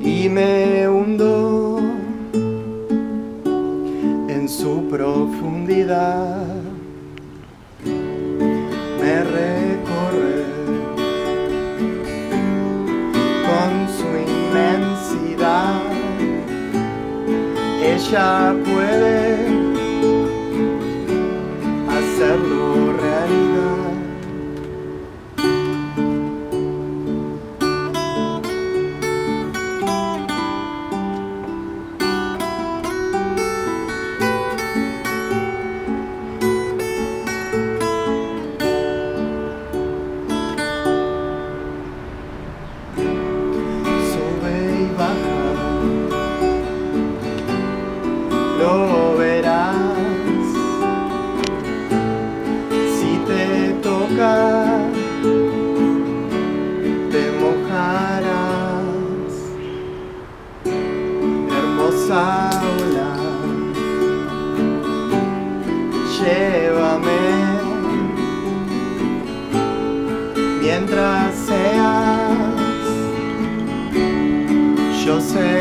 y me hundo en su profundidad. Me recorre con su inmensidad. Ella puede hacerlo realidad. Lo verás si te toca, te mojarás. Hermosa ola, llévame mientras seas, yo sé